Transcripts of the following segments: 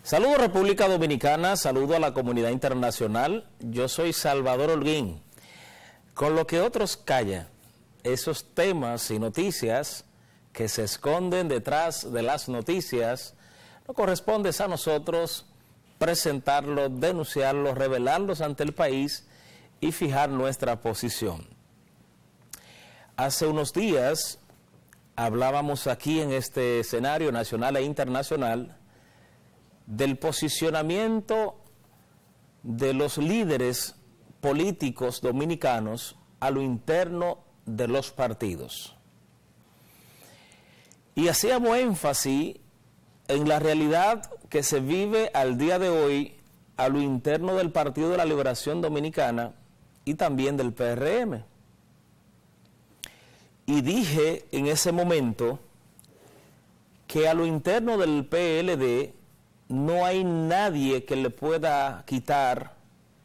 Saludos República Dominicana, saludo a la comunidad internacional. Yo soy Salvador Holguín. Con lo que otros callan, esos temas y noticias que se esconden detrás de las noticias, no corresponde a nosotros presentarlos, denunciarlos, revelarlos ante el país y fijar nuestra posición. Hace unos días hablábamos aquí en este escenario nacional e internacional del posicionamiento de los líderes políticos dominicanos a lo interno de los partidos. Y hacíamos énfasis en la realidad que se vive al día de hoy a lo interno del Partido de la Liberación Dominicana y también del PRM. Y dije en ese momento que a lo interno del PLD no hay nadie que le pueda quitar,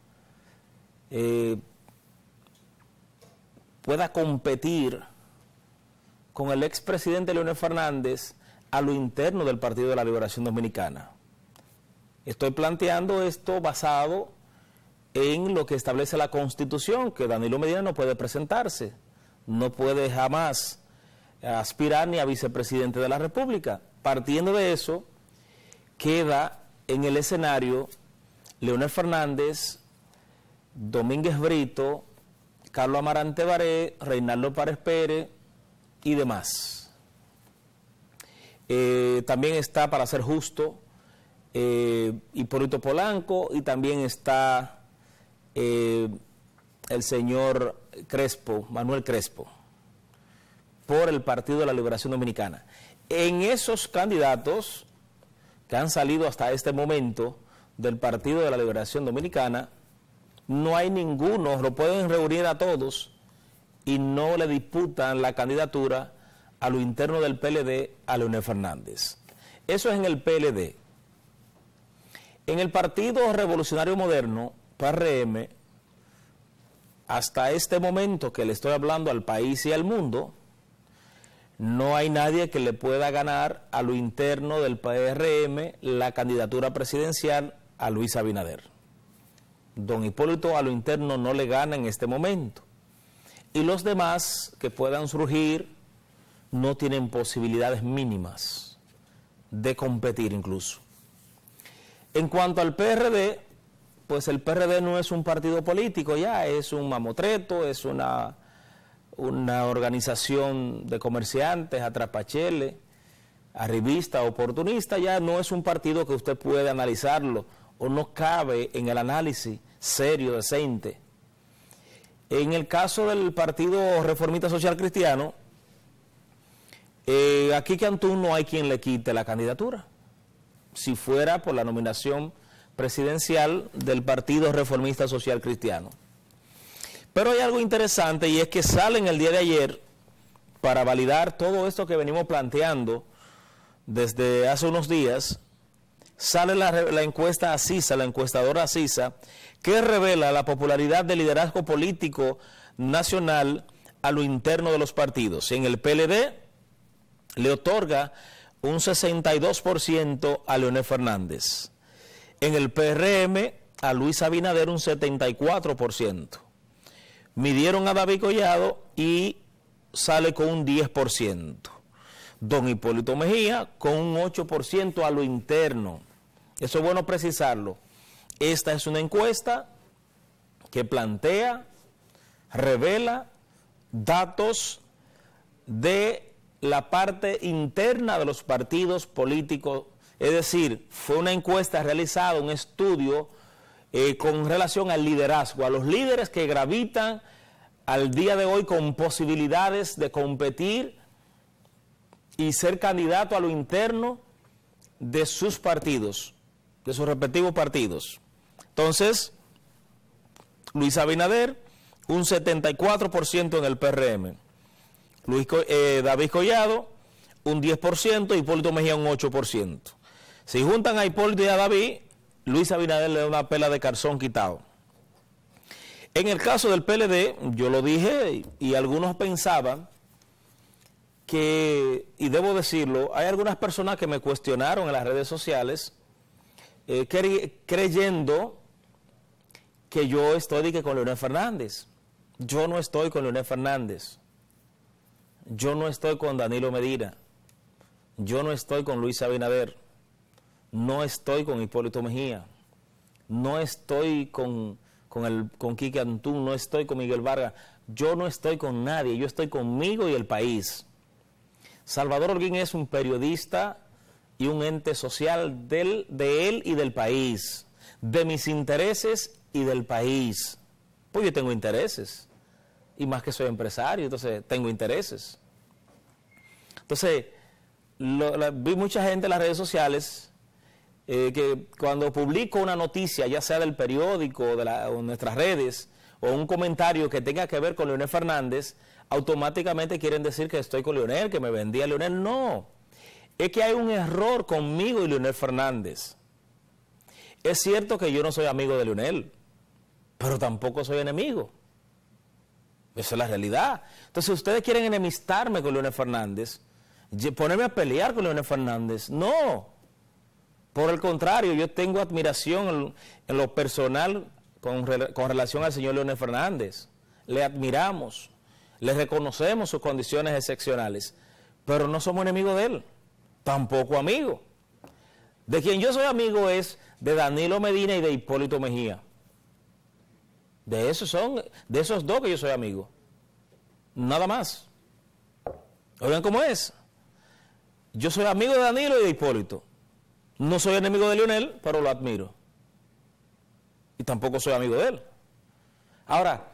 pueda competir con el expresidente Leonel Fernández a lo interno del Partido de la Liberación Dominicana. Estoy planteando esto basado en lo que establece la Constitución, que Danilo Medina no puede presentarse, no puede jamás aspirar ni a vicepresidente de la República. Partiendo de eso, queda en el escenario Leonel Fernández, Domínguez Brito, Carlos Amarante Baré, Reinaldo Párez Pérez y demás. También está, para ser justo, Hipólito Polanco, y también está el señor Crespo, Manuel Crespo, por el Partido de la Liberación Dominicana. En esos candidatos que han salido hasta este momento del Partido de la Liberación Dominicana, no hay ninguno, lo pueden reunir a todos y no le disputan la candidatura a lo interno del PLD a Leonel Fernández. Eso es en el PLD. En el Partido Revolucionario Moderno, PRM, hasta este momento que le estoy hablando al país y al mundo, no hay nadie que le pueda ganar a lo interno del PRM la candidatura presidencial a Luis Abinader. Don Hipólito a lo interno no le gana en este momento. Y los demás que puedan surgir no tienen posibilidades mínimas de competir incluso. En cuanto al PRD, pues el PRD no es un partido político ya, es un mamotreto, es una organización de comerciantes, atrapacheles, arribista, oportunista, ya no es un partido que usted puede analizarlo o no cabe en el análisis serio, decente. En el caso del Partido Reformista Social Cristiano, aquí Cantú no hay quien le quite la candidatura, si fuera por la nominación presidencial del Partido Reformista Social Cristiano. Pero hay algo interesante, y es que salen el día de ayer, para validar todo esto que venimos planteando desde hace unos días, sale la encuesta ACISA, la encuestadora ACISA, que revela la popularidad del liderazgo político nacional a lo interno de los partidos. En el PLD le otorga un 62% a Leonel Fernández. En el PRM a Luis Abinader un 74%. Midieron a David Collado y sale con un 10%. Don Hipólito Mejía con un 8% a lo interno. Eso es bueno precisarlo. Esta es una encuesta que plantea, revela datos de la parte interna de los partidos políticos. Es decir, fue una encuesta realizada, un estudio con relación al liderazgo, a los líderes que gravitan al día de hoy con posibilidades de competir y ser candidato a lo interno de sus partidos, de sus respectivos partidos. Entonces, Luis Abinader, un 74% en el PRM. David Collado, un 10%, Hipólito Mejía, un 8%. Si juntan a Hipólito y a David, Luis Abinader le da una pela de calzón quitado. En el caso del PLD, yo lo dije y algunos pensaban que, y debo decirlo, hay algunas personas que me cuestionaron en las redes sociales creyendo que yo estoy con Leonel Fernández. Yo no estoy con Leonel Fernández. Yo no estoy con Danilo Medina. Yo no estoy con Luis Abinader. No estoy con Hipólito Mejía. No estoy con Quique Antún. No estoy con Miguel Vargas. Yo no estoy con nadie. Yo estoy conmigo y el país. Salvador Holguín es un periodista y un ente social de él y del país. De mis intereses y del país. Pues yo tengo intereses. Y más que soy empresario, entonces tengo intereses. Entonces, vi mucha gente en las redes sociales que cuando publico una noticia, ya sea del periódico o de nuestras redes, o un comentario que tenga que ver con Leonel Fernández, automáticamente quieren decir que estoy con Leonel, que me vendía Leonel. No, es que hay un error conmigo y Leonel Fernández. Es cierto que yo no soy amigo de Leonel, pero tampoco soy enemigo. Esa es la realidad. Entonces, ustedes quieren enemistarme con Leonel Fernández, ponerme a pelear con Leonel Fernández. No, por el contrario, yo tengo admiración en lo personal con relación al señor Leonel Fernández. Le admiramos, le reconocemos sus condiciones excepcionales, pero no somos enemigos de él, tampoco amigos. De quien yo soy amigo es de Danilo Medina y de Hipólito Mejía. De esos dos que yo soy amigo. Nada más. Oigan cómo es. Yo soy amigo de Danilo y de Hipólito. No soy enemigo de Leonel, pero lo admiro. Y tampoco soy amigo de él. Ahora,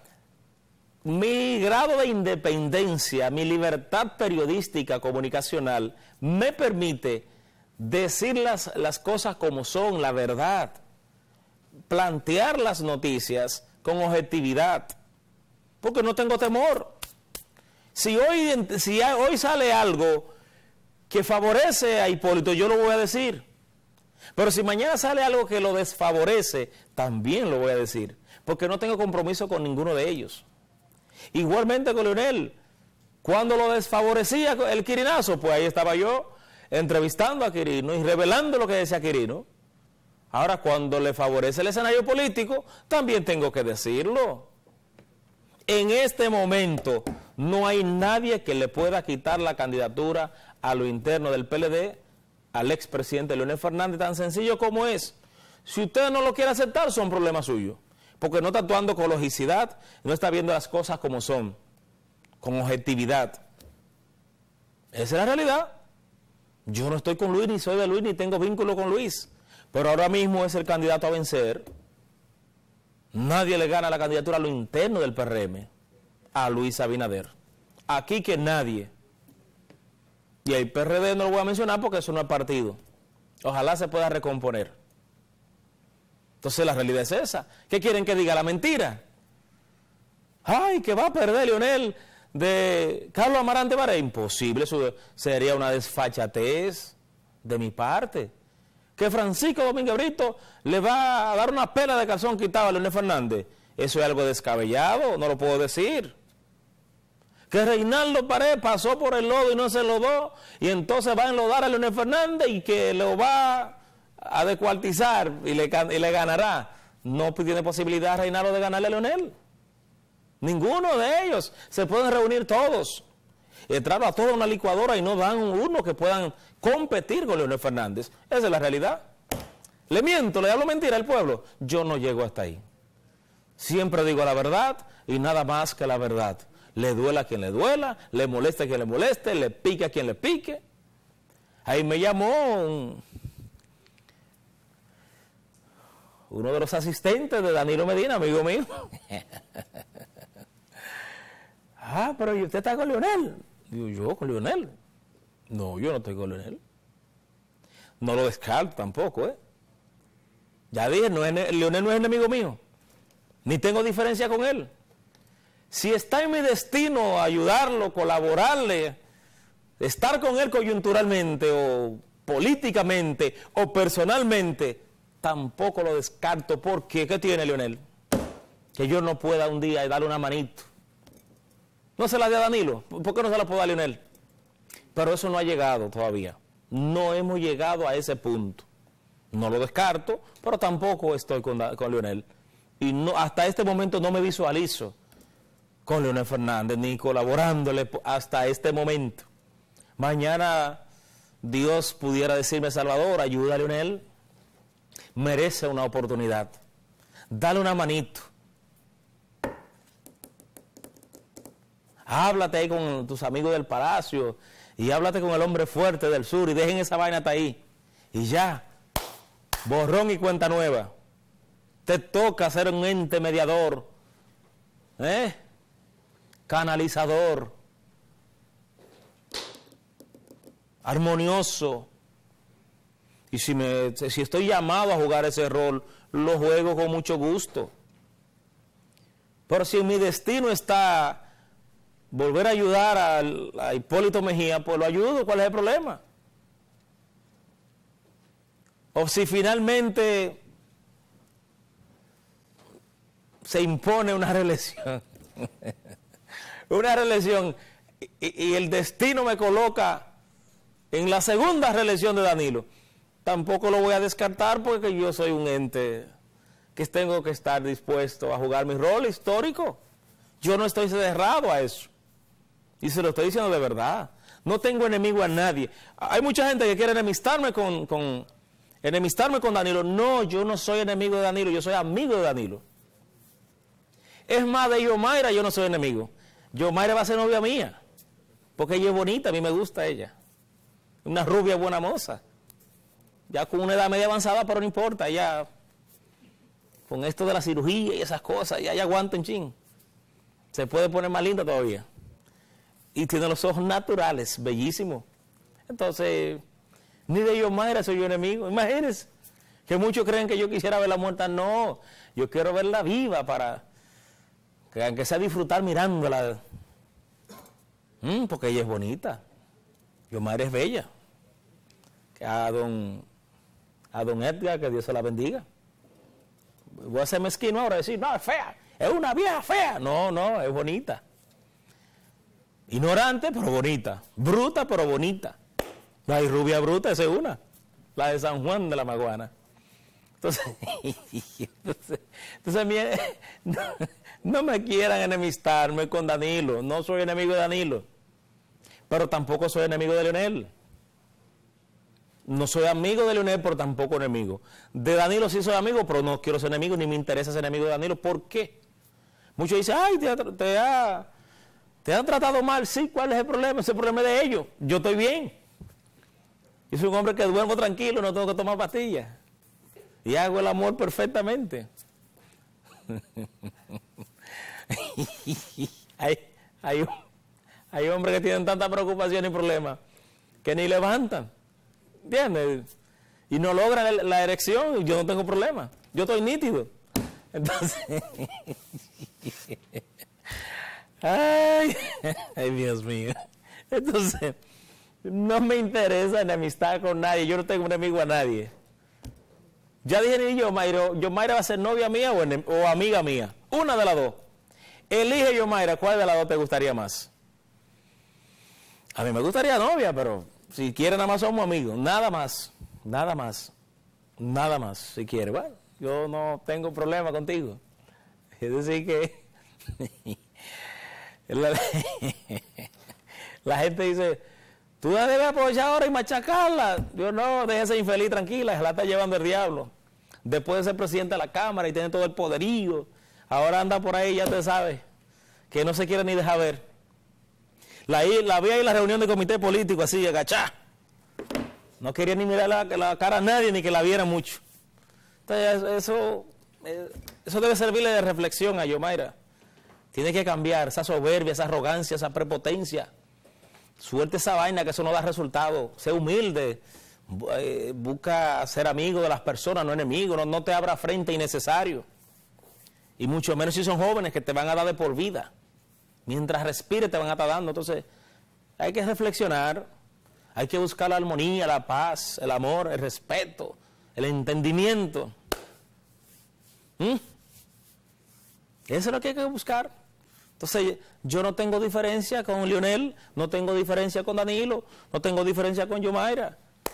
mi grado de independencia, mi libertad periodística, comunicacional, me permite decir las cosas como son, la verdad. Plantear las noticias con objetividad, porque no tengo temor. Si hoy sale algo que favorece a Hipólito, yo lo voy a decir. Pero si mañana sale algo que lo desfavorece, también lo voy a decir, porque no tengo compromiso con ninguno de ellos. Igualmente con Leonel, cuando lo desfavorecía el Quirinazo, pues ahí estaba yo entrevistando a Quirino y revelando lo que decía Quirino. Ahora, cuando le favorece el escenario político, también tengo que decirlo. En este momento, no hay nadie que le pueda quitar la candidatura a lo interno del PLD al expresidente Leonel Fernández, tan sencillo como es. Si usted no lo quiere aceptar, son problemas suyos, porque no está actuando con logicidad, no está viendo las cosas como son, con objetividad. Esa es la realidad. Yo no estoy con Luis, ni soy de Luis, ni tengo vínculo con Luis. Pero ahora mismo es el candidato a vencer. Nadie le gana la candidatura a lo interno del PRM a Luis Abinader. Aquí que nadie. Y el PRD no lo voy a mencionar porque eso no es partido. Ojalá se pueda recomponer. Entonces la realidad es esa. ¿Qué quieren que diga? La mentira. Ay, que va a perder Leonel de Carlos Amarante Baré. Imposible, eso sería una desfachatez de mi parte. Que Francisco Domínguez Brito le va a dar una pela de calzón quitado a Leonel Fernández. Eso es algo descabellado, no lo puedo decir. Que Reinaldo Pared pasó por el lodo y no se enlodó, y entonces va a enlodar a Leonel Fernández y que lo va a descuartizar y le ganará. No tiene posibilidad Reinaldo de ganarle a Leonel. Ninguno de ellos. Se pueden reunir todos. Entrar a toda una licuadora y no dan uno que puedan competir con Leonel Fernández. Esa es la realidad. Le miento, le hablo mentira al pueblo. Yo no llego hasta ahí. Siempre digo la verdad y nada más que la verdad. Le duela a quien le duela, le moleste a quien le moleste, le pique a quien le pique. Ahí me llamó uno de los asistentes de Danilo Medina, amigo mío. Ah, pero ¿y usted está con Leonel? Digo, ¿yo con Leonel? No, yo no estoy con Leonel. No lo descarto tampoco, ¿eh? Ya dije, Leonel no es enemigo mío. Ni tengo diferencia con él. Si está en mi destino ayudarlo, colaborarle, estar con él coyunturalmente o políticamente o personalmente, tampoco lo descarto. ¿Por qué? ¿Qué tiene Leonel? Que yo no pueda un día darle una manito. No se la dé a Danilo. ¿Por qué no se la puedo dar a Leonel? Pero eso no ha llegado todavía. No hemos llegado a ese punto. No lo descarto, pero tampoco estoy con Leonel. Y no, hasta este momento no me visualizo con Leonel Fernández, ni colaborándole hasta este momento. Mañana Dios pudiera decirme: Salvador, ayuda a Leonel, merece una oportunidad, dale una manito. Háblate ahí con tus amigos del Palacio y háblate con el hombre fuerte del sur y dejen esa vaina hasta ahí. Y ya, borrón y cuenta nueva. Te toca ser un ente mediador, canalizador, armonioso. Y si estoy llamado a jugar ese rol, lo juego con mucho gusto. Pero si en mi destino está volver a ayudar a Hipólito Mejía, pues lo ayudo, ¿cuál es el problema? O si finalmente se impone una reelección, y el destino me coloca en la segunda reelección de Danilo, tampoco lo voy a descartar, porque yo soy un ente que tengo que estar dispuesto a jugar mi rol histórico. Yo no estoy cerrado a eso. Y se lo estoy diciendo de verdad. No tengo enemigo a nadie. Hay mucha gente que quiere enemistarme con Danilo. No, yo no soy enemigo de Danilo, yo soy amigo de Danilo. Es más, de Yomaira yo no soy enemigo. Yomaira va a ser novia mía, porque ella es bonita, a mí me gusta ella. Una rubia buena moza. Ya con una edad media avanzada, pero no importa, ya con esto de la cirugía y esas cosas, ya aguanta un chin. Se puede poner más linda todavía. Y tiene los ojos naturales, bellísimos. Entonces, ni de Yomaira soy yo enemigo. Imagínense, que muchos creen que yo quisiera verla muerta. No, yo quiero verla viva para que aunque sea disfrutar mirándola. Porque ella es bonita. Yomaira es bella. A don Edgar, que Dios se la bendiga. Voy a ser mezquino ahora y decir: no, es fea, es una vieja fea. No, es bonita. Ignorante, pero bonita. Bruta, pero bonita. La rubia bruta, esa es una. La de San Juan de la Maguana. Entonces no me quieran enemistarme con Danilo. No soy enemigo de Danilo. Pero tampoco soy enemigo de Leonel. No soy amigo de Leonel, pero tampoco enemigo. De Danilo sí soy amigo, pero no quiero ser enemigo, ni me interesa ser enemigo de Danilo. ¿Por qué? Muchos dicen: ay, te han tratado mal. Sí, ¿cuál es el problema? Ese problema es de ellos. Yo estoy bien. Yo soy un hombre que duermo tranquilo, no tengo que tomar pastillas. Y hago el amor perfectamente. Hay hombres que tienen tanta preocupación y problemas que ni levantan. ¿Entiendes? Y no logran la erección. Yo no tengo problema. Yo estoy nítido. Entonces... Ay, Dios mío. Entonces, no me interesa enemistad con nadie. Yo no tengo enemigo a nadie. Ya dije: ni Yomaira va a ser novia mía o amiga mía. Una de las dos. Elige, Yomaira, ¿cuál de las dos te gustaría más? A mí me gustaría novia, pero si quiere nada más somos amigos. Nada más. Si quiere. Bueno, yo no tengo problema contigo. Es decir que... La gente dice: tú debes aprovechar ahora y machacarla. Yo no, déjese infeliz tranquila, se la está llevando el diablo. Después de ser presidente de la Cámara y tener todo el poderío, ahora anda por ahí, ya te sabes, que no se quiere ni dejar ver. La vi ahí en la reunión de comité político, así, agachá. No quería ni mirar la cara a nadie, ni que la viera mucho. Entonces, eso debe servirle de reflexión a Yomaira. Tiene que cambiar esa soberbia, esa arrogancia, esa prepotencia. Suelte esa vaina, que eso no da resultado. Sé humilde. Busca ser amigo de las personas, no enemigo. No te abra frente innecesario. Y mucho menos si son jóvenes, que te van a dar de por vida. Mientras respire te van a estar dando. Entonces, hay que reflexionar. Hay que buscar la armonía, la paz, el amor, el respeto, el entendimiento. Eso es lo que hay que buscar. Entonces, yo no tengo diferencia con Leonel, no tengo diferencia con Danilo, no tengo diferencia con Yomaira.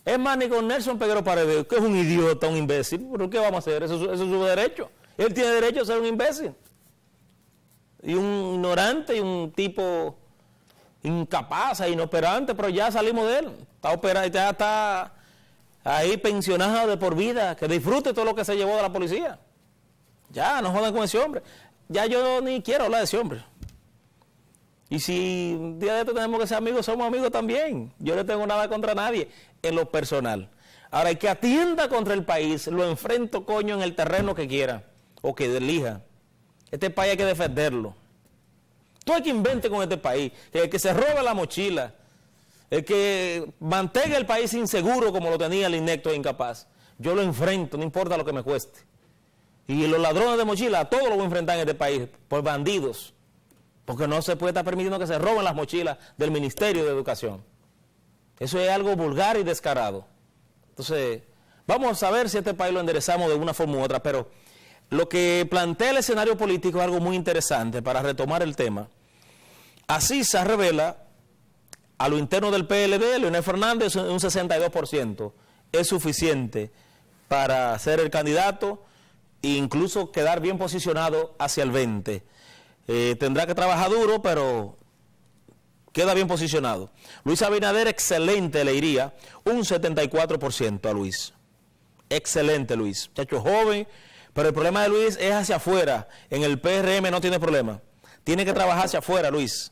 Es más, ni con Nelson Peguero Paredes, que es un idiota, un imbécil. ¿Pero qué vamos a hacer? Eso es su derecho. Él tiene derecho a ser un imbécil. Y un ignorante y un tipo incapaz e inoperante, pero ya salimos de él. Está operado, ya está ahí pensionado de por vida. Que disfrute todo lo que se llevó de la policía. Ya, no jodan con ese hombre. Ya yo ni quiero hablar de ese hombre. Y si un día de esto tenemos que ser amigos, somos amigos también. Yo no tengo nada contra nadie en lo personal. Ahora, el que atienda contra el país, lo enfrento, coño, en el terreno que quiera o que elija. Este país hay que defenderlo. Todo el que invente con este país, el que se roba la mochila, el que mantenga el país inseguro como lo tenía el inepto e incapaz, yo lo enfrento, no importa lo que me cueste. Y los ladrones de mochila, a todos los voy a enfrentar en este país, por bandidos. Porque no se puede estar permitiendo que se roben las mochilas del Ministerio de Educación. Eso es algo vulgar y descarado. Entonces, vamos a ver si este país lo enderezamos de una forma u otra, pero lo que plantea el escenario político es algo muy interesante para retomar el tema. Así se revela a lo interno del PLD, Leonel Fernández, un 62%. Es suficiente para ser el candidato e incluso quedar bien posicionado hacia el 20%. Tendrá que trabajar duro, pero queda bien posicionado. Luis Abinader, excelente, le iría un 74% a Luis. Excelente, Luis. Muchacho joven, pero el problema de Luis es hacia afuera. En el PRM no tiene problema. Tiene que trabajar hacia afuera, Luis.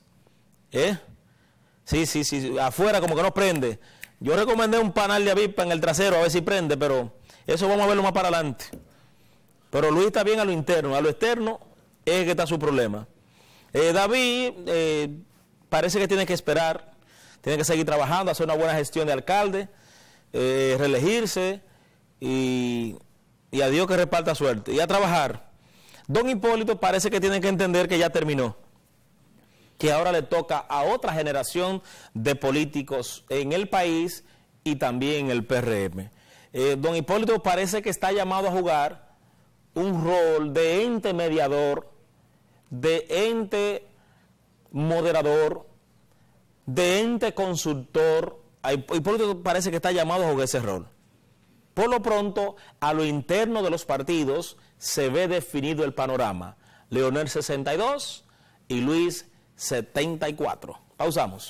Sí, afuera como que no prende. Yo recomendé un panal de avispa en el trasero a ver si prende, pero eso vamos a verlo más para adelante. Pero Luis está bien a lo interno, a lo externo es que está su problema. David parece que tiene que esperar, tiene que seguir trabajando, hacer una buena gestión de alcalde, reelegirse y a Dios que reparta suerte. Y a trabajar. Don Hipólito parece que tiene que entender que ya terminó, que ahora le toca a otra generación de políticos en el país y también en el PRM. Don Hipólito parece que está llamado a jugar un rol de ente mediador, de ente moderador, de ente consultor. Hipólito parece que está llamado a jugar ese rol. Por lo pronto, a lo interno de los partidos se ve definido el panorama. Leonel 62 y Luis 74. Pausamos.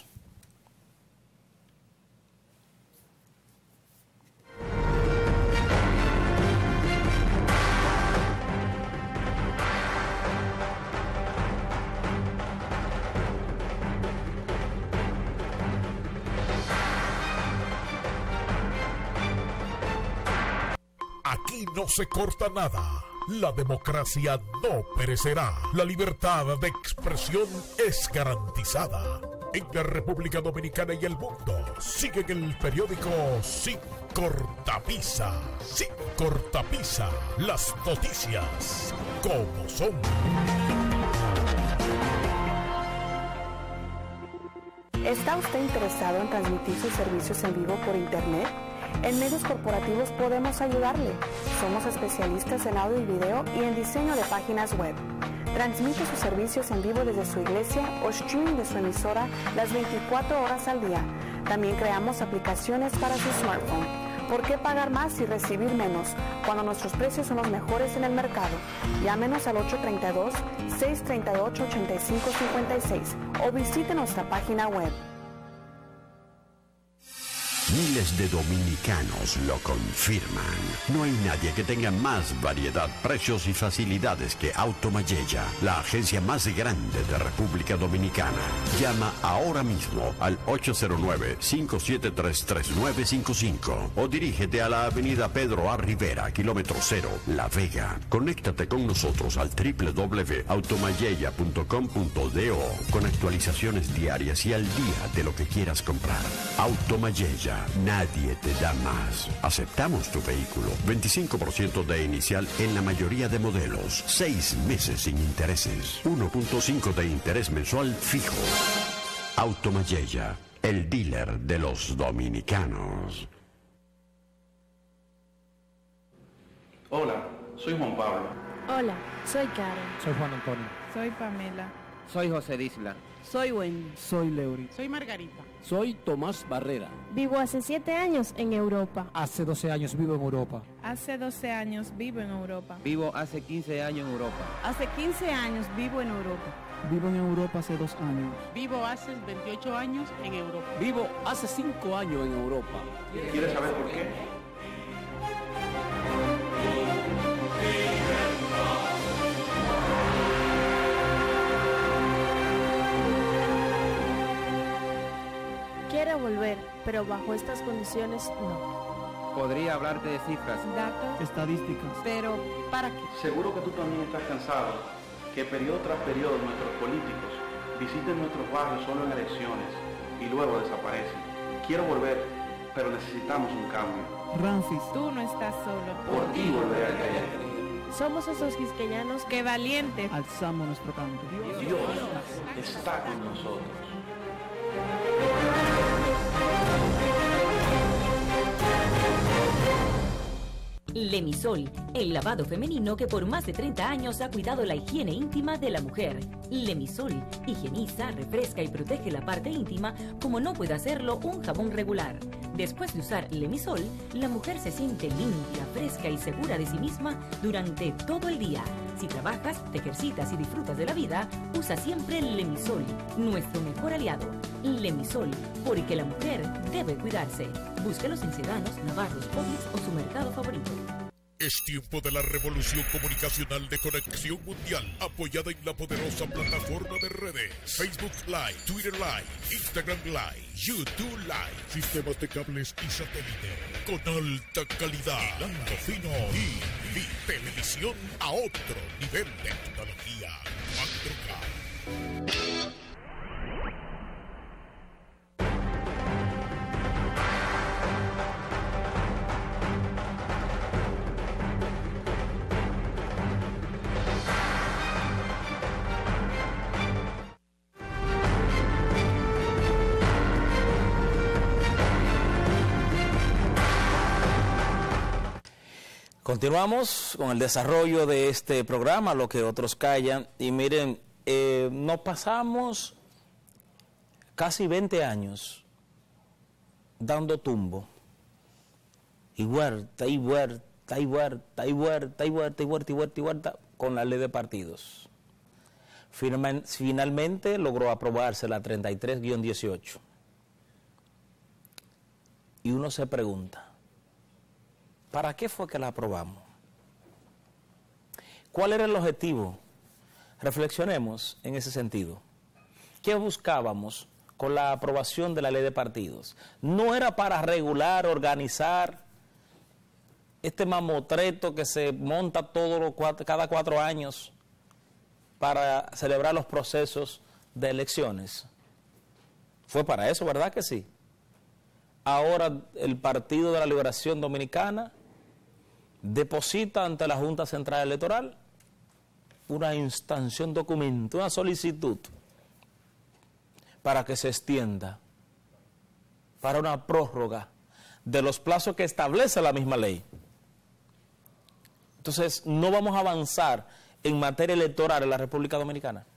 Aquí no se corta nada. La democracia no perecerá. La libertad de expresión es garantizada. En la República Dominicana y el mundo siguen el periódico Sin Cortapisa. Sin Cortapisa. Las noticias como son. ¿Está usted interesado en transmitir sus servicios en vivo por Internet? En Medios Corporativos podemos ayudarle. Somos especialistas en audio y video y en diseño de páginas web. Transmite sus servicios en vivo desde su iglesia o streaming de su emisora las 24 horas al día. También creamos aplicaciones para su smartphone. ¿Por qué pagar más y recibir menos cuando nuestros precios son los mejores en el mercado? Llámenos al 832-638-8556 o visite nuestra página web. Miles de dominicanos lo confirman. No hay nadie que tenga más variedad, precios y facilidades que Automayella, la agencia más grande de República Dominicana. Llama ahora mismo al 809-573-3955 o dirígete a la avenida Pedro A. Rivera, kilómetro 0, La Vega. Conéctate con nosotros al www.automayella.com.do con actualizaciones diarias y al día de lo que quieras comprar. Automayella. Nadie te da más. Aceptamos tu vehículo. 25% de inicial en la mayoría de modelos. 6 meses sin intereses. 1.5 de interés mensual fijo. Automayella, el dealer de los dominicanos. Hola, soy Juan Pablo. Hola, soy Karen. Soy Juan Antonio. Soy Pamela. Soy José Disla. Soy Wendy. Soy Leury. Soy Margarita. Soy Tomás Barrera. Vivo hace 7 años en Europa. Hace 12 años vivo en Europa. Hace 12 años vivo en Europa. Vivo hace 15 años en Europa. Hace 15 años vivo en Europa. Vivo en Europa hace 2 años. Vivo hace 28 años en Europa. Vivo hace 5 años en Europa. ¿Quieres saber por qué? Quiero volver, pero bajo estas condiciones no. Podría hablarte de cifras, Datos, Estadísticas. pero ¿para qué? Seguro que tú también estás cansado que periodo tras periodo nuestros políticos visiten nuestros barrios solo en elecciones y luego desaparecen. Quiero volver, pero necesitamos un cambio. Ramfis. Tú no estás solo. Por ti volveré a caer. Somos esos quisqueyanos ¡Qué valiente! Alzamos nuestro canto. Dios está con nosotros. Lemisol, el lavado femenino que por más de 30 años ha cuidado la higiene íntima de la mujer. Lemisol higieniza, refresca y protege la parte íntima como no puede hacerlo un jabón regular. Después de usar Lemisol, la mujer se siente limpia, fresca y segura de sí misma durante todo el día. Si trabajas, te ejercitas y disfrutas de la vida, usa siempre Lemisol, nuestro mejor aliado. Lemisol, porque la mujer debe cuidarse. Búsquelos en Sedanos, Navarros, Publix o su mercado favorito. Es tiempo de la revolución comunicacional de Conexión Mundial, apoyada en la poderosa plataforma de redes Facebook Live, Twitter Live, Instagram Live, YouTube Live, sistemas de cables y satélite con alta calidad, hilando fino y televisión a otro nivel de tecnología 4K. Continuamos con el desarrollo de este programa, Lo que otros callan, y miren, nos pasamos casi 20 años dando tumbo, y huerta, y huerta, y huerta, y huerta, y huerta, y huerta, y huerta, y huerta, con la ley de partidos. Finalmente logró aprobarse la 33-18. Y uno se pregunta, ¿para qué fue que la aprobamos? ¿Cuál era el objetivo? Reflexionemos en ese sentido. ¿Qué buscábamos con la aprobación de la ley de partidos? No era para regular, organizar este mamotreto que se monta cada 4 años para celebrar los procesos de elecciones. Fue para eso, ¿verdad que sí? Ahora el Partido de la Liberación Dominicana deposita ante la Junta Central Electoral una instancia, un documento, una solicitud para que se extienda para una prórroga de los plazos que establece la misma ley. Entonces, no vamos a avanzar en materia electoral en la República Dominicana.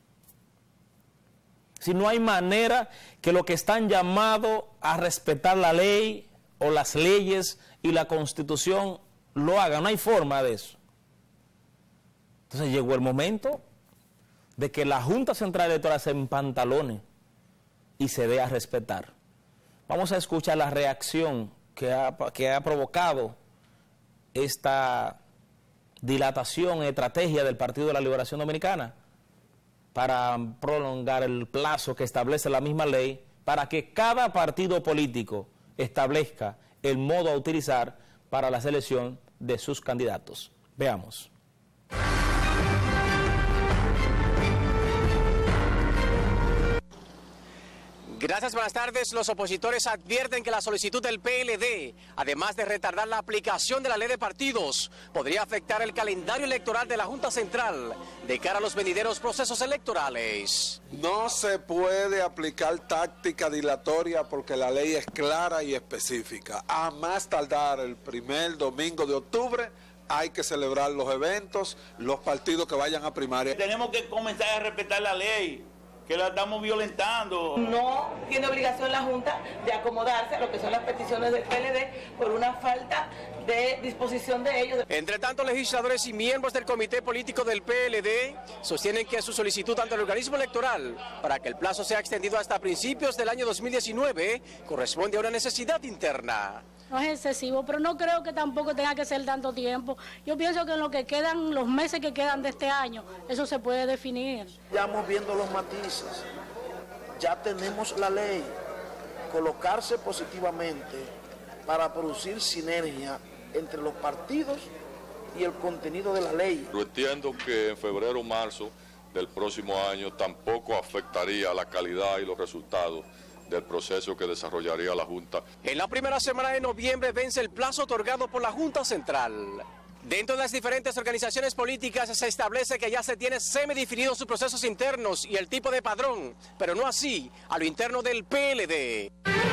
Si no hay manera que los que están llamados a respetar la ley o las leyes y la Constitución lo hagan, no hay forma de eso. Entonces llegó el momento de que la Junta Central Electoral se empantalone y se dé a respetar. Vamos a escuchar la reacción que ha provocado esta dilatación, estrategia del Partido de la Liberación Dominicana para prolongar el plazo que establece la misma ley, para que cada partido político establezca el modo a utilizar para la selección de sus candidatos. Veamos. Gracias, buenas tardes. Los opositores advierten que la solicitud del PLD, además de retardar la aplicación de la ley de partidos, podría afectar el calendario electoral de la Junta Central de cara a los venideros procesos electorales. No se puede aplicar táctica dilatoria porque la ley es clara y específica. A más tardar el primer domingo de octubre hay que celebrar los eventos, los partidos que vayan a primaria. Tenemos que comenzar a respetar la ley. que la estamos violentando. No tiene obligación la Junta de acomodarse a lo que son las peticiones del PLD por una falta de disposición de ellos. Entre tanto, legisladores y miembros del comité político del PLD sostienen que su solicitud ante el organismo electoral para que el plazo sea extendido hasta principios del año 2019 corresponde a una necesidad interna. No es excesivo, pero no creo que tampoco tenga que ser tanto tiempo. Yo pienso que en lo que quedan, los meses que quedan de este año, eso se puede definir. Ya estamos viendo los matices, ya tenemos la ley, colocarse positivamente para producir sinergia entre los partidos y el contenido de la ley. Yo entiendo que en febrero o marzo del próximo año tampoco afectaría la calidad y los resultados del proceso que desarrollaría la Junta. En la primera semana de noviembre vence el plazo otorgado por la Junta Central. Dentro de las diferentes organizaciones políticas se establece que ya se tiene semidefinidos sus procesos internos y el tipo de padrón, pero no así a lo interno del PLD.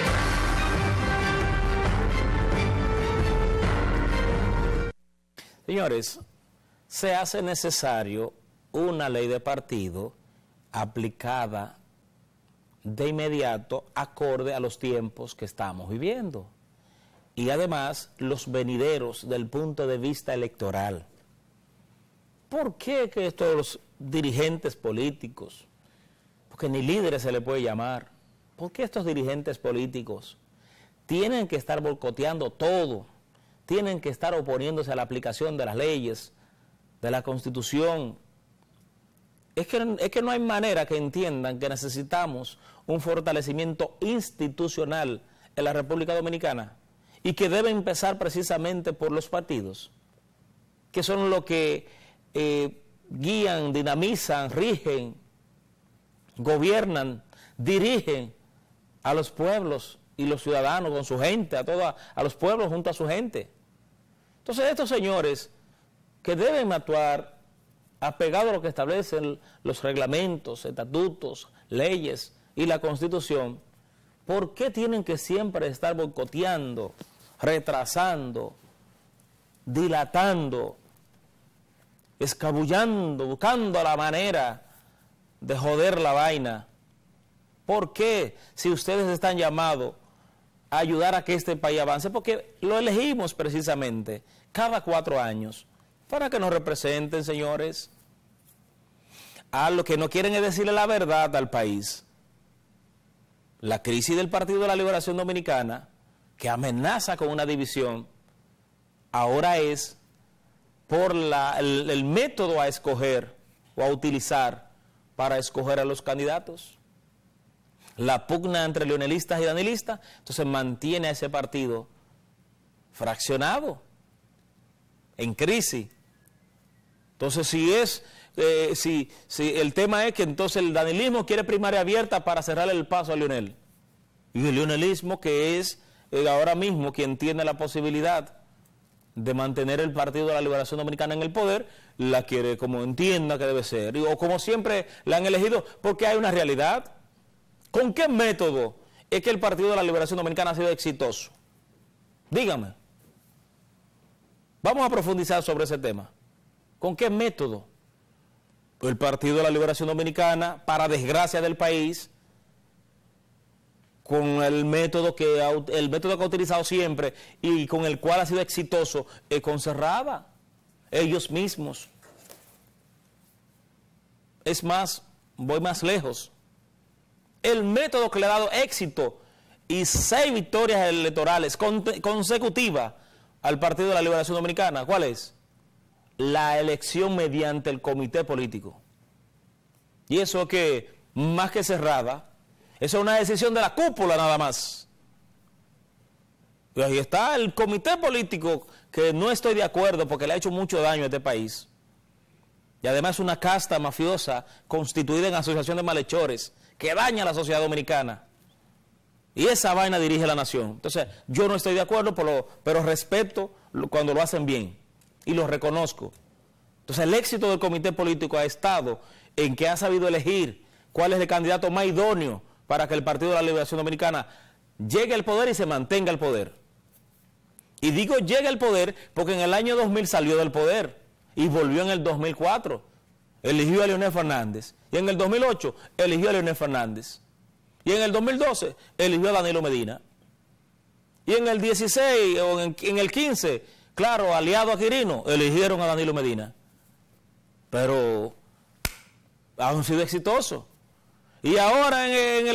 Señores, se hace necesario una ley de partido aplicada de inmediato acorde a los tiempos que estamos viviendo y además los venideros del punto de vista electoral. ¿Por qué que estos dirigentes políticos, porque ni líderes se le puede llamar, por qué estos dirigentes políticos tienen que estar boicoteando todo, tienen que estar oponiéndose a la aplicación de las leyes, de la Constitución? Es que no hay manera que entiendan que necesitamos un fortalecimiento institucional en la República Dominicana y que debe empezar precisamente por los partidos, que son los que guían, dinamizan, rigen, gobiernan, dirigen a los pueblos y los ciudadanos con su gente, a los pueblos junto a su gente. Entonces estos señores que deben actuar apegado a lo que establecen los reglamentos, estatutos, leyes y la Constitución, ¿por qué tienen que siempre estar boicoteando, retrasando, dilatando, escabullando, buscando la manera de joder la vaina? ¿Por qué, si ustedes están llamados a ayudar a que este país avance? Porque lo elegimos precisamente cada 4 años. Para que nos representen, señores. A lo que no quieren es decirle la verdad al país. La crisis del Partido de la Liberación Dominicana, que amenaza con una división, ahora es por el método a escoger o a utilizar para escoger a los candidatos. La pugna entre leonelistas y danilistas, entonces mantiene a ese partido fraccionado, en crisis. Entonces, si el tema es que entonces el danilismo quiere primaria abierta para cerrarle el paso a Leonel, y el leonelismo, que es ahora mismo quien tiene la posibilidad de mantener el Partido de la Liberación Dominicana en el poder, la quiere como entienda que debe ser, o como siempre la han elegido, porque hay una realidad. ¿Con qué método es que el Partido de la Liberación Dominicana ha sido exitoso? Dígame. Vamos a profundizar sobre ese tema. ¿Con qué método? El Partido de la Liberación Dominicana, para desgracia del país, con el método que ha utilizado siempre y con el cual ha sido exitoso, con Cerrada, ellos mismos. Es más, voy más lejos. El método que le ha dado éxito y 6 victorias electorales consecutivas al Partido de la Liberación Dominicana, ¿cuál es? La elección mediante el comité político. Y eso que, más que Cerrada, eso es una decisión de la cúpula nada más. Y ahí está el comité político, que no estoy de acuerdo porque le ha hecho mucho daño a este país. Y además una casta mafiosa constituida en asociación de malhechores que daña a la sociedad dominicana. Y esa vaina dirige la nación. Entonces, yo no estoy de acuerdo, pero respeto cuando lo hacen bien y lo reconozco. Entonces, el éxito del comité político ha estado en que ha sabido elegir cuál es el candidato más idóneo para que el Partido de la Liberación Dominicana llegue al poder y se mantenga al poder. Y digo llegue al poder porque en el año 2000 salió del poder y volvió en el 2004. eligió a Leonel Fernández. Y en el 2008 eligió a Leonel Fernández. Y en el 2012 eligió a Danilo Medina. Y en el 16 o en el 15, claro, aliado a Quirino, eligieron a Danilo Medina. Pero han sido exitosos. Y ahora en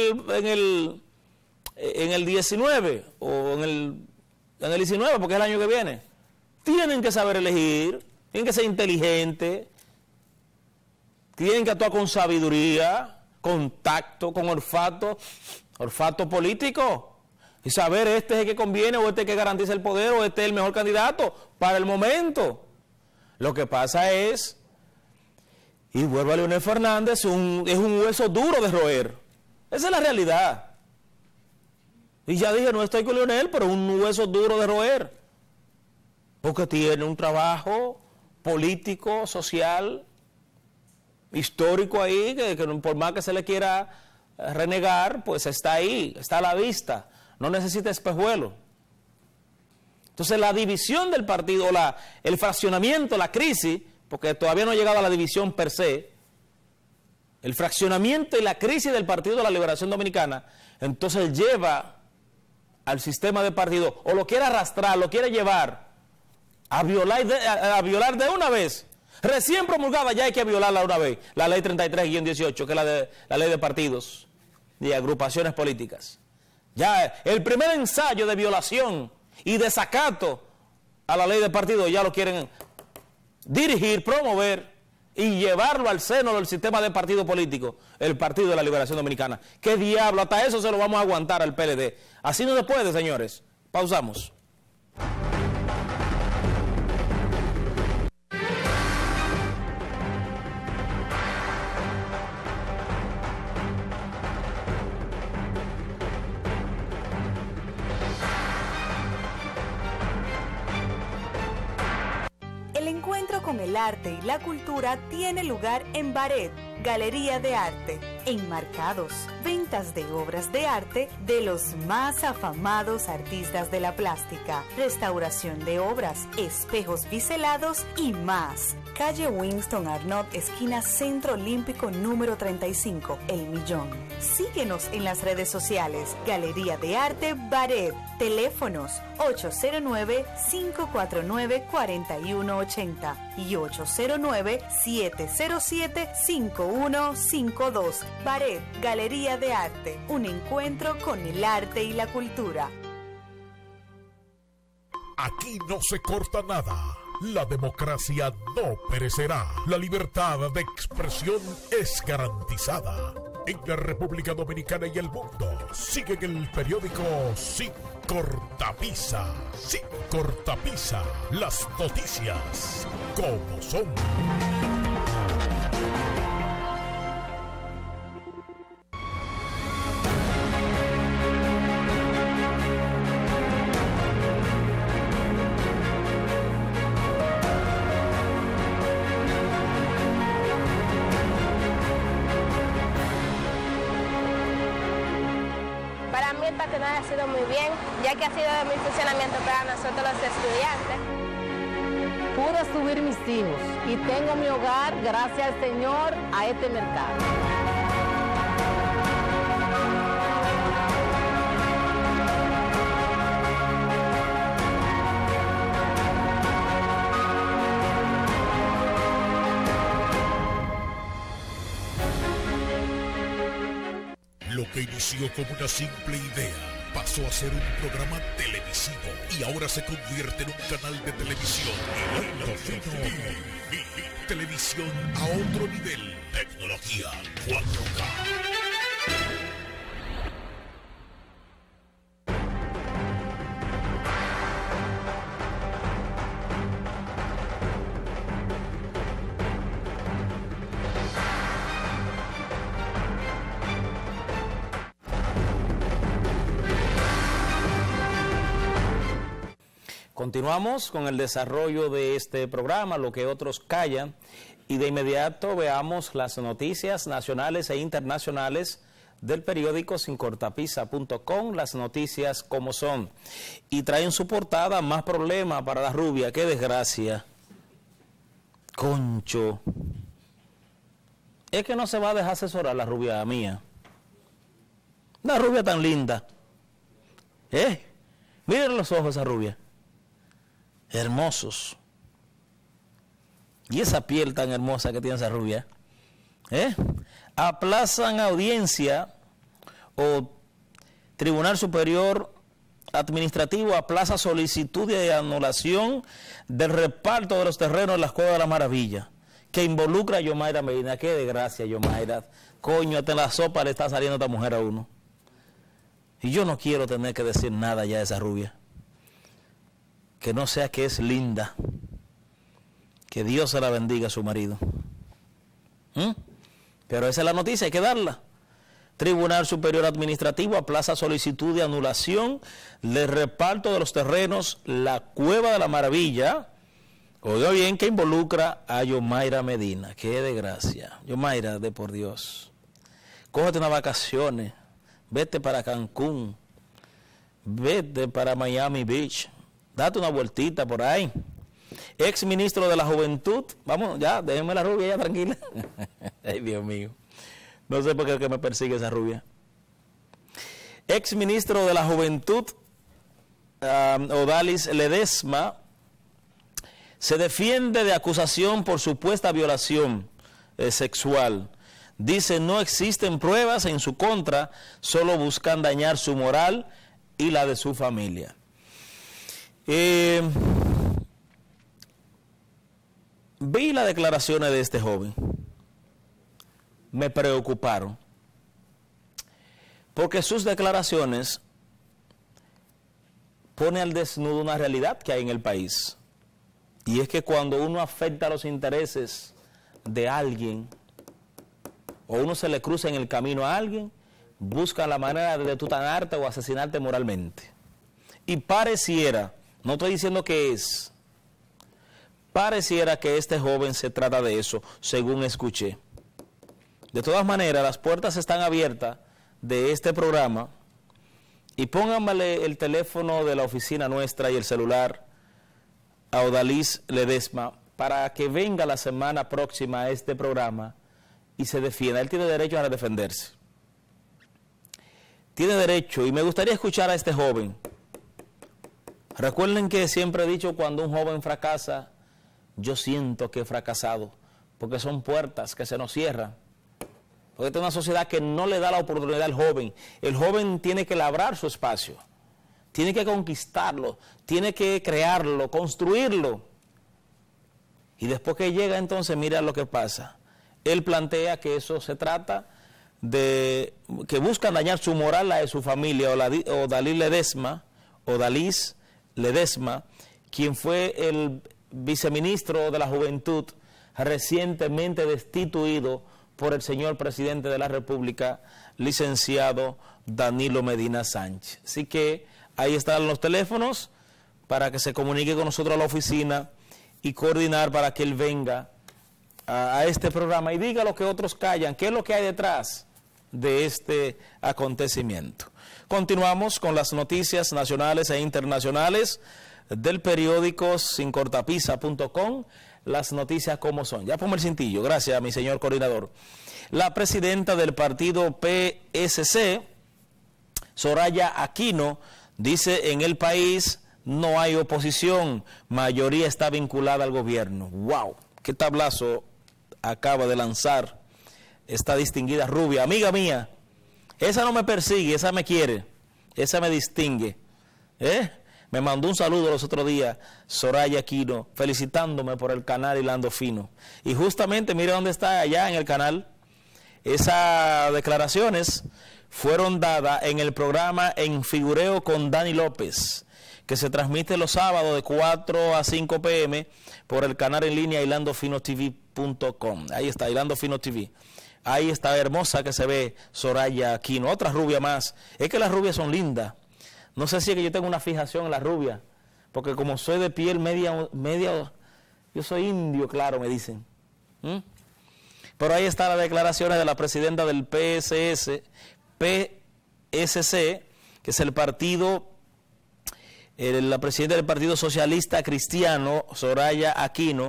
el 19 o en el 19, porque es el año que viene, tienen que saber elegir, tienen que ser inteligentes, tienen que actuar con sabiduría, con tacto, con olfato político, y saber este es el que conviene, o este es el que garantiza el poder, o este es el mejor candidato para el momento. Lo que pasa es, y vuelvo a Leonel Fernández, es un hueso duro de roer. Esa es la realidad. Y ya dije, no estoy con Leonel, pero un hueso duro de roer. Porque tiene un trabajo político, social, histórico ahí, que por más que se le quiera renegar, pues está ahí, está a la vista. No necesita espejuelo. Entonces la división del partido, el fraccionamiento, la crisis, porque todavía no ha llegado a la división per se, el fraccionamiento y la crisis del Partido de la Liberación Dominicana, entonces lleva al sistema de partido, o lo quiere arrastrar, lo quiere llevar a violar de una vez. Recién promulgada ya hay que violarla una vez, la ley 33-18, que es la ley de partidos y agrupaciones políticas. Ya el primer ensayo de violación y desacato a la ley de partidos ya lo quieren dirigir, promover y llevarlo al seno del sistema de partido político, el Partido de la Liberación Dominicana. ¿Qué diablo? Hasta eso se lo vamos a aguantar al PLD. Así no se puede, señores. Pausamos. Con el arte y la cultura tiene lugar en Baret, Galería de Arte. Enmarcados, ventas de obras de arte de los más afamados artistas de la plástica, restauración de obras, espejos biselados y más. Calle Winston Arnott, esquina Centro Olímpico número 35, El Millón. Síguenos en las redes sociales, Galería de Arte Baret. Teléfonos 809-549-4180 y 809-707-5152. Baret, Galería de Arte, un encuentro con el arte y la cultura. Aquí no se corta nada. La democracia no perecerá. La libertad de expresión es garantizada. En la República Dominicana y el mundo siguen el periódico Sin Cortapisa. Sin Cortapisa. Las noticias como son. Ha sido muy bien, ya que ha sido de muy funcionamiento para nosotros los estudiantes. Pude subir mis hijos y tengo mi hogar, gracias al Señor, a este mercado. Lo que inició como una simple idea pasó a ser un programa televisivo y ahora se convierte en un canal de televisión. Televisión a otro nivel. Tecnología 4K. Continuamos con el desarrollo de este programa, Lo que otros callan, y de inmediato veamos las noticias nacionales e internacionales del periódico sincortapisa.com, las noticias como son. Y trae en su portada más problemas para la rubia, qué desgracia. Concho. es que no se va a dejar asesorar la rubia mía. Una rubia tan linda. Miren los ojos de esa rubia. Hermosos. Y esa piel tan hermosa que tiene esa rubia. Aplazan audiencia o Tribunal Superior Administrativo aplaza solicitud de anulación del reparto de los terrenos en las Cuevas de la Maravilla, que involucra a Yomaira Medina. Qué desgracia, Yomaira. Coño, hasta en la sopa le está saliendo esta mujer a uno. Y yo no quiero tener que decir nada ya de esa rubia. Que no sea que es linda. Que Dios se la bendiga a su marido. Pero esa es la noticia, hay que darla. Tribunal Superior Administrativo aplaza solicitud de anulación del reparto de los terrenos La Cueva de la Maravilla. Oiga bien, que involucra a Yomaira Medina. Qué desgracia. Yomaira, de por Dios. Cógete unas vacaciones. Vete para Cancún. Vete para Miami Beach. Date una vueltita por ahí. Ex ministro de la Juventud. Vamos, ya, déjenme la rubia ya tranquila. Ay, Dios mío. No sé por qué me persigue esa rubia. Ex ministro de la Juventud, Odalis Ledesma, se defiende de acusación por supuesta violación sexual. Dice, no existen pruebas en su contra, solo buscan dañar su moral y la de su familia. Vi las declaraciones de este joven. Me preocuparon, porque sus declaraciones ponen al desnudo una realidad que hay en el país, y es que cuando uno afecta los intereses de alguien, o uno se le cruza en el camino a alguien, busca la manera de detutanarte o asesinarte moralmente. Y pareciera, no estoy diciendo que es, pareciera que este joven se trata de eso, según escuché. De todas maneras, las puertas están abiertas de este programa y pónganmele el teléfono de la oficina nuestra y el celular a Odalis Ledesma para que venga la semana próxima a este programa y se defienda. Él tiene derecho a defenderse. Tiene derecho, y me gustaría escuchar a este joven. Recuerden que siempre he dicho, cuando un joven fracasa, yo siento que he fracasado, porque son puertas que se nos cierran. Porque esta es una sociedad que no le da la oportunidad al joven. El joven tiene que labrar su espacio, tiene que conquistarlo, tiene que crearlo, construirlo. Y después que llega, entonces, mira lo que pasa. Él plantea que eso se trata de que buscan dañar su moral, la de su familia. Odalis Ledesma, quien fue el viceministro de la Juventud, recientemente destituido por el señor presidente de la República, licenciado Danilo Medina Sánchez. Así que ahí están los teléfonos para que se comunique con nosotros a la oficina y coordinar para que él venga a este programa y diga lo que otros callan, qué es lo que hay detrás de este acontecimiento. Continuamos con las noticias nacionales e internacionales del periódico sincortapisa.com. Las noticias como son. Ya ponme el cintillo, gracias mi señor coordinador. La presidenta del partido PSC, Soraya Aquino, dice: en el país no hay oposición, mayoría está vinculada al gobierno. ¡Wow! ¡Qué tablazo acaba de lanzar esta distinguida rubia! Amiga mía, esa no me persigue, esa me quiere, esa me distingue. Me mandó un saludo los otros días, Soraya Aquino, felicitándome por el canal Hilando Fino. Y justamente, mire dónde está, allá en el canal. Esas declaraciones fueron dadas en el programa En Figureo con Dani López, que se transmite los sábados de 4 a 5 p.m. por el canal en línea hilandofinotv.com. Ahí está, Hilando Fino TV. Ahí está, hermosa que se ve Soraya Aquino, otra rubia más. Es que las rubias son lindas. No sé si es que yo tengo una fijación en la rubia, porque como soy de piel media, yo soy indio, claro, me dicen. Pero ahí están las declaraciones de la presidenta del PSC, que es el partido, la presidenta del Partido Socialista Cristiano, Soraya Aquino,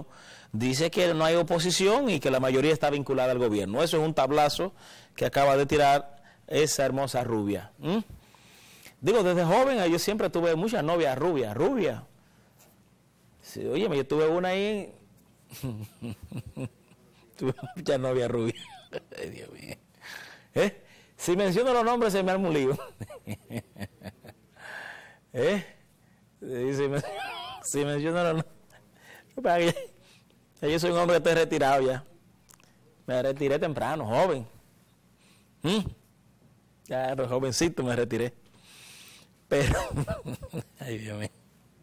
dice que no hay oposición y que la mayoría está vinculada al gobierno. Eso es un tablazo que acaba de tirar esa hermosa rubia. Digo, desde joven yo siempre tuve muchas novias rubias. Sí, oye, yo tuve una ahí, tuve muchas novias rubias. Ay, Dios mío. Si menciono los nombres se me arma un lío. Si menciono los nombres. Yo soy un hombre que estoy retirado ya. Me retiré temprano, joven. Ya, jovencito me retiré. Pero, ay Dios mío.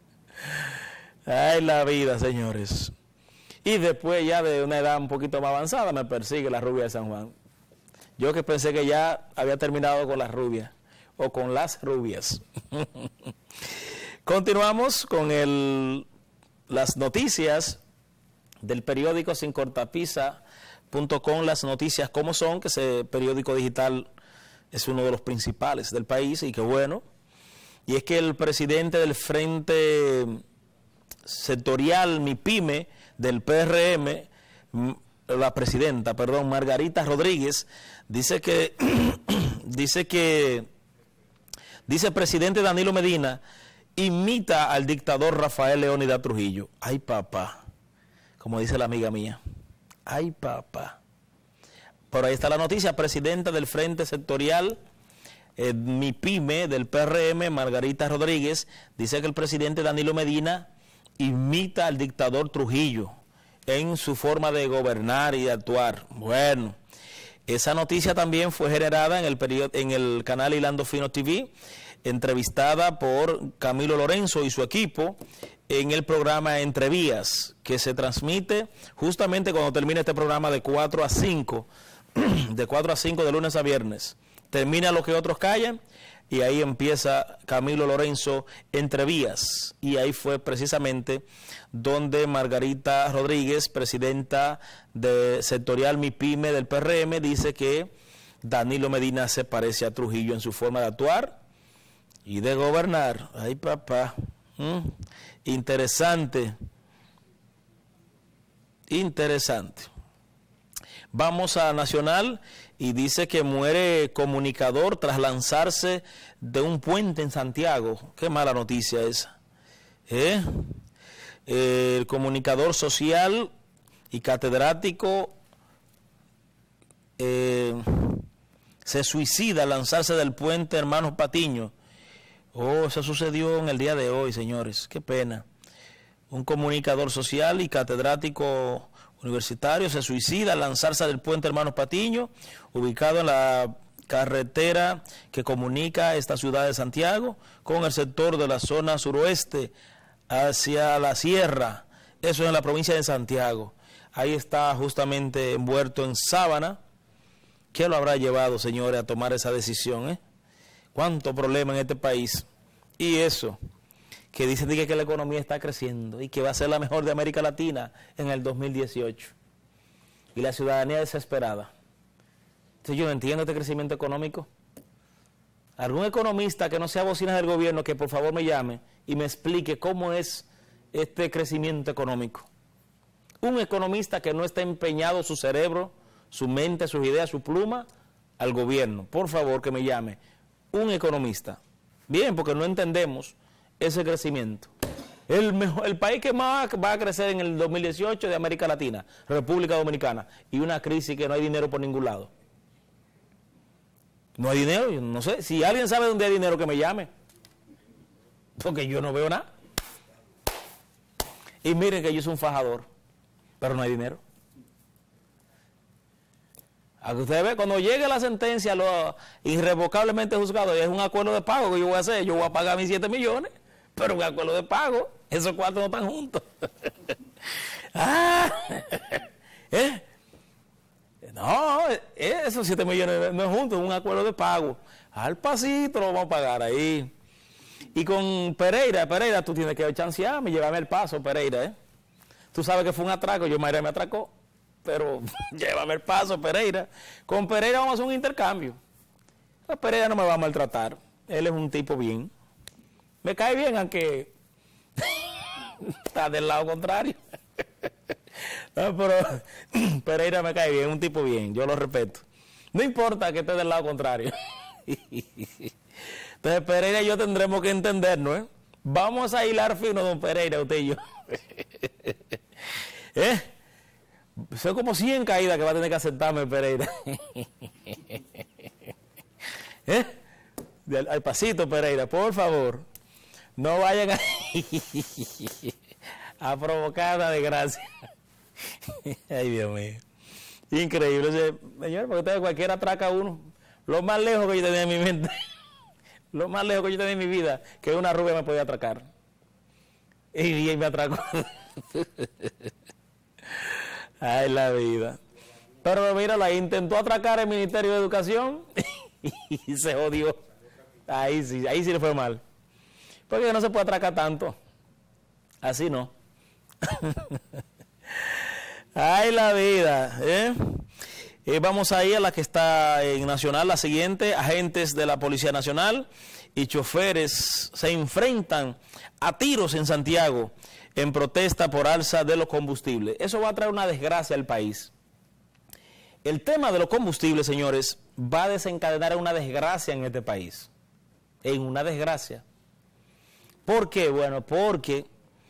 Ay, la vida, señores. Y después ya de una edad un poquito más avanzada me persigue la rubia de San Juan. Yo que pensé que ya había terminado con las rubias, o con las rubias. Continuamos con las noticias del periódico sincortapisa.com, las noticias como son, que ese periódico digital es uno de los principales del país y qué bueno. Y es que el presidente del Frente Sectorial MIPYME del PRM, la presidenta, perdón, Margarita Rodríguez, dice el presidente Danilo Medina imita al dictador Rafael Leónidas Trujillo. Ay, papá, como dice la amiga mía. Ay, papá. Por ahí está la noticia, presidenta del Frente Sectorial MIPYME del PRM, Margarita Rodríguez, dice que el presidente Danilo Medina imita al dictador Trujillo en su forma de gobernar y de actuar. Bueno, esa noticia también fue generada en el canal Hilando Fino TV, entrevistada por Camilo Lorenzo y su equipo en el programa Entre Vías, que se transmite justamente cuando termine este programa de 4 a 5, de 4 a 5 de lunes a viernes. Termina Lo que otros callan y ahí empieza Camilo Lorenzo Entre Vías. Y ahí fue precisamente donde Margarita Rodríguez, presidenta de sectorial MIPYME del PRM, dice que Danilo Medina se parece a Trujillo en su forma de actuar y de gobernar. Ay, papá. Interesante. Interesante. Vamos a Nacional y dice que muere comunicador tras lanzarse de un puente en Santiago. Qué mala noticia esa. El comunicador social y catedrático se suicida al lanzarse del puente Hermanos Patiño. Oh, eso sucedió en el día de hoy, señores. Qué pena. Un comunicador social y catedrático universitario se suicida al lanzarse del puente Hermanos Patiño, ubicado en la carretera que comunica esta ciudad de Santiago con el sector de la zona suroeste hacia la sierra. Eso es en la provincia de Santiago. Ahí está justamente envuelto en sábana. ¿Qué lo habrá llevado, señores, a tomar esa decisión? ¿Cuánto problema en este país? Y eso, que dicen que la economía está creciendo y que va a ser la mejor de América Latina en el 2018. Y la ciudadanía desesperada. Entonces yo no entiendo este crecimiento económico. Algún economista que no sea bocina del gobierno, que por favor me llame y me explique cómo es este crecimiento económico. Un economista que no está empeñado su cerebro, su mente, sus ideas, su pluma al gobierno. Por favor, que me llame. Un economista. Bien, porque no entendemos ese crecimiento. El país que más va a crecer en el 2018 de América Latina, República Dominicana, y una crisis que no hay dinero por ningún lado. No hay dinero, yo no sé. Si alguien sabe dónde hay dinero, que me llame. Porque yo no veo nada. Y miren que yo soy un fajador, pero no hay dinero. A que usted ve, cuando llegue la sentencia, lo irrevocablemente juzgado, es un acuerdo de pago que yo voy a hacer. Yo voy a pagar mis 7 millones, pero un acuerdo de pago, esos cuartos no están juntos. No, esos 7 millones no es juntos, es un acuerdo de pago. Al pasito lo vamos a pagar ahí. Y con Pereira, tú tienes que chancearme, llevarme el paso, Pereira. Tú sabes que fue un atraco, yo Mayra me atracó. Pero llévame el paso, Pereira. Con Pereira vamos a hacer un intercambio. Pereira no me va a maltratar. Él es un tipo bien. Me cae bien, aunque está del lado contrario. No, pero Pereira me cae bien, un tipo bien, yo lo respeto. No importa que esté del lado contrario. Entonces Pereira y yo tendremos que entendernos, ¿eh? Vamos a hilar fino, don Pereira, usted y yo. Son como 100 caídas que va a tener que aceptarme Pereira. Al pasito, Pereira, por favor. No vayan a provocar una desgracia. Ay, Dios mío. Increíble. Señor, porque usted cualquiera atraca a uno. Lo más lejos que yo tenía en mi mente, lo más lejos que yo tenía en mi vida, que una rubia me podía atracar. Y me atracó. Ay, la vida. Pero mira, intentó atracar el Ministerio de Educación y se jodió. Ahí sí le fue mal. Porque no se puede atracar tanto. Así no. Ay, la vida. Vamos ahí a la que está en Nacional, la siguiente. Agentes de la Policía Nacional y choferes se enfrentan a tiros en Santiago en protesta por alza de los combustibles. Eso va a traer una desgracia al país. El tema de los combustibles, señores, va a desencadenar una desgracia en este país. En una desgracia. ¿Por qué? Bueno, porque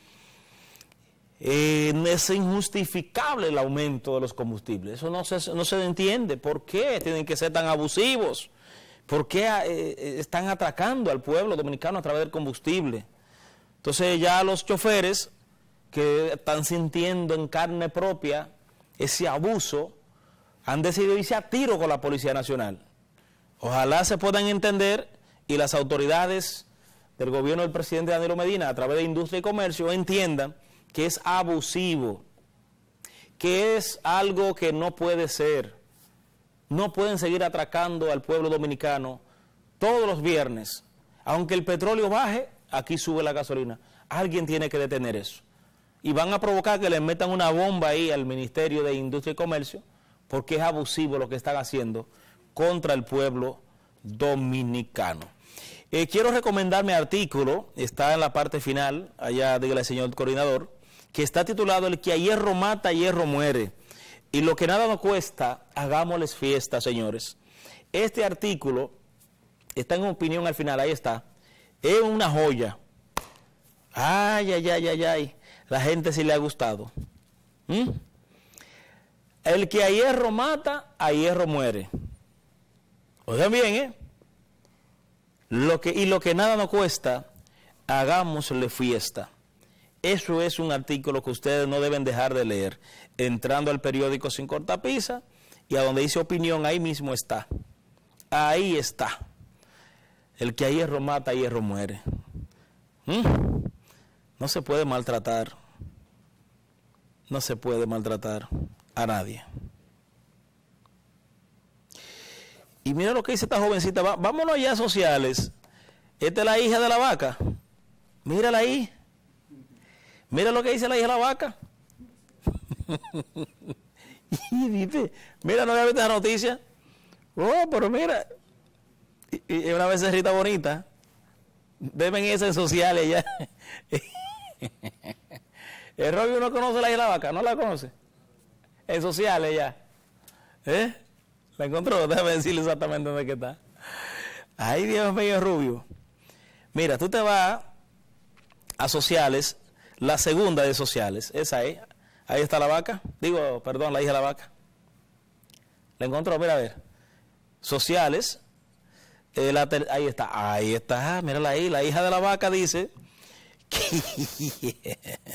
es injustificable el aumento de los combustibles. Eso no se entiende. ¿Por qué tienen que ser tan abusivos? ¿Por qué están atracando al pueblo dominicano a través del combustible? Entonces ya los choferes que están sintiendo en carne propia ese abuso han decidido irse a tiro con la Policía Nacional. Ojalá se puedan entender y las autoridades del gobierno del presidente Danilo Medina a través de Industria y Comercio entiendan que es abusivo, que es algo que no puede ser. No pueden seguir atracando al pueblo dominicano todos los viernes. Aunque el petróleo baje, aquí sube la gasolina. Alguien tiene que detener eso. Y van a provocar que le metan una bomba ahí al Ministerio de Industria y Comercio, porque es abusivo lo que están haciendo contra el pueblo dominicano. Quiero recomendar mi artículo, está en la parte final, allá dígale señor coordinador, que está titulado El que a hierro mata, a hierro muere. Y lo que nada nos cuesta, hagámosles fiesta, señores. Este artículo está en opinión al final, ahí está. Es una joya. Ay, ay, ay, ay, ay. La gente sí le ha gustado. El que a hierro mata, a hierro muere. Oigan bien, lo que nada nos cuesta, hagámosle fiesta. Eso es un artículo que ustedes no deben dejar de leer. Entrando al periódico Sin Cortapisa y a donde dice opinión, ahí mismo está. Ahí está. El que a hierro mata, a hierro muere. No se puede maltratar. No se puede maltratar a nadie. Y mira lo que dice esta jovencita. Vámonos allá a sociales. Esta es la hija de la vaca. Mírala ahí. Mira lo que dice la hija de la vaca. Y dice, mira, no había visto esa noticia. Oh, pero mira. Y una becerrita bonita. Deben irse en sociales ya. El Robio no conoce la hija de la vaca, ¿no la conoce? En sociales ya. La encontró, déjame decirle exactamente dónde que está. Ay, Dios mío, Rubio. Mira, tú te vas a sociales, la segunda de sociales, esa ahí. Ahí está la vaca. Digo, perdón, la hija de la vaca. La encontró, mira, a ver. Sociales. Ahí está, mírala ahí. La hija de la vaca dice que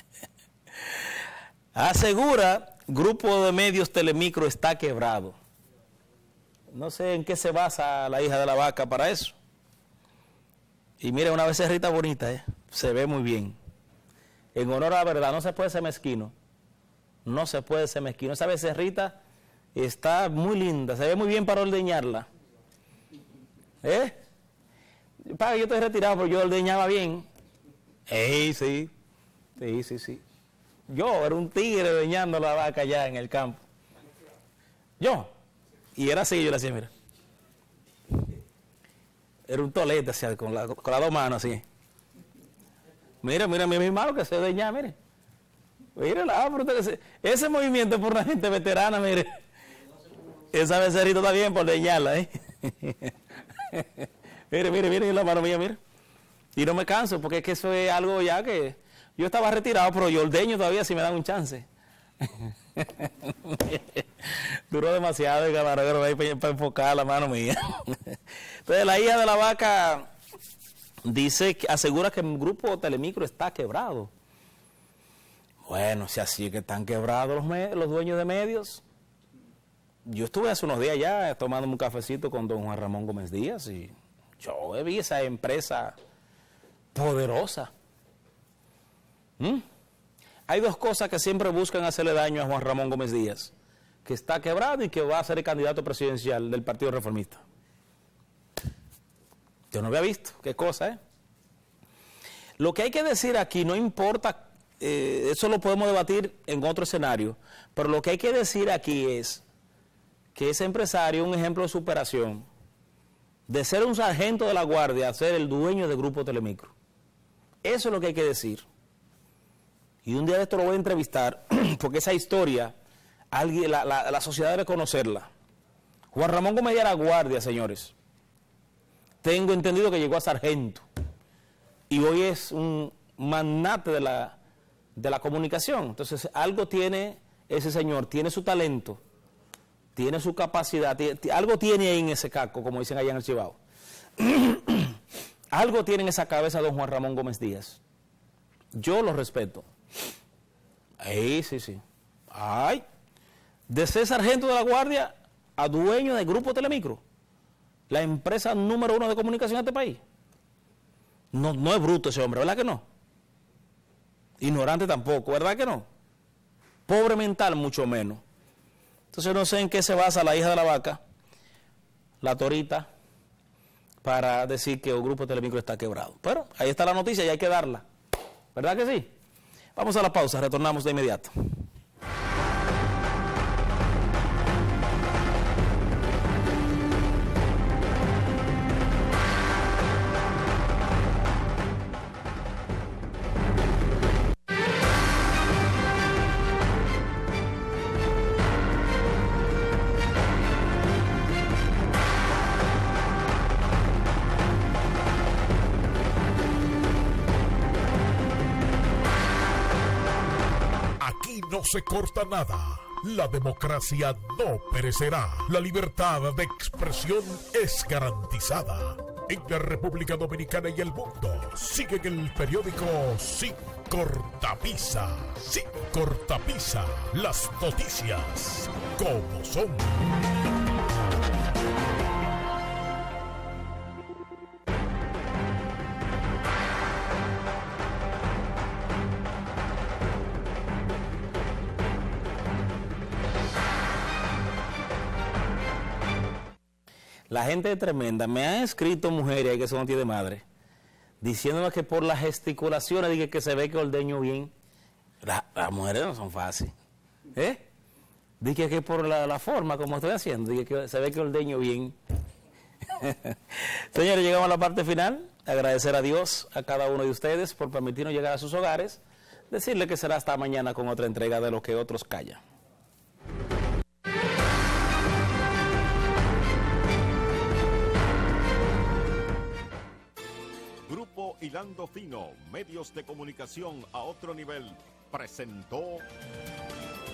asegura, grupo de medios Telemicro está quebrado. No sé en qué se basa la hija de la vaca para eso. Y mira, una becerrita bonita, se ve muy bien. En honor a la verdad, no se puede ser mezquino. No se puede ser mezquino. Esa becerrita está muy linda, se ve muy bien para ordeñarla. Para, yo estoy retirado, pero yo ordeñaba bien. Sí. Yo era un tigre ordeñando la vaca allá en el campo. Y era así, yo le hacía, mira. Era un tolete, así, con las dos manos, así. Mira, mi hermano que se ordeñaba, mire. Mire, ese movimiento es por una gente veterana, mire. Esa becerrita está bien por leñarla, ¿eh? Mire, la mano mía, mire. Y no me canso, porque es que eso es algo ya que... Yo estaba retirado, pero yo ordeño todavía si me dan un chance. Duró demasiado el camarógrafo ahí para enfocar la mano mía. Entonces, la hija de la vaca dice, asegura que el grupo Telemicro está quebrado. Bueno, si así es que están quebrados los dueños de medios. Yo estuve hace unos días ya tomándome un cafecito con don Juan Ramón Gómez Díaz y yo vi esa empresa poderosa. Hay dos cosas que siempre buscan hacerle daño a Juan Ramón Gómez Díaz, que está quebrado y que va a ser el candidato presidencial del Partido Reformista. Yo no había visto, qué cosa, ¿eh? Lo que hay que decir aquí, no importa, eso lo podemos debatir en otro escenario, pero lo que hay que decir aquí es que ese empresario es un ejemplo de superación, de ser un sargento de la guardia a ser el dueño del grupo Telemicro. Eso es lo que hay que decir. Y un día de esto lo voy a entrevistar, porque esa historia, la sociedad debe conocerla. Juan Ramón Gómez era guardia, señores. Tengo entendido que llegó a sargento. Y hoy es un magnate de la comunicación. Entonces, algo tiene ese señor, tiene su talento, tiene su capacidad, algo tiene ahí en ese caco, como dicen allá en el Chibao. Algo tiene en esa cabeza don Juan Ramón Gómez Díaz. Yo lo respeto. Sí. Ay, de ser sargento de la guardia a dueño del grupo Telemicro, la empresa número 1 de comunicación de este país. No es bruto ese hombre, ¿verdad que no? Ignorante tampoco, ¿verdad que no? Pobre mental, mucho menos. Entonces no sé en qué se basa la hija de la vaca, la torita, para decir que el grupo Telemicro está quebrado. Pero ahí está la noticia y hay que darla. ¿Verdad que sí? Vamos a la pausa, retornamos de inmediato. No se corta nada. La democracia no perecerá. La libertad de expresión es garantizada. En la República Dominicana y el mundo siguen el periódico Sin Cortapisa. Sin Cortapisa. Las noticias como son. La gente es tremenda. Me han escrito mujeres ahí que eso no tiene madre, diciéndome que por las gesticulaciones dije que se ve que ordeño bien. Las mujeres no son fáciles. Dije que por la forma como estoy haciendo, dije que se ve que ordeño bien. Señores, llegamos a la parte final. Agradecer a Dios, a cada uno de ustedes por permitirnos llegar a sus hogares. Decirle que será hasta mañana con otra entrega de Lo que otros callan. Grupo Hilando Fino, medios de comunicación a otro nivel, presentó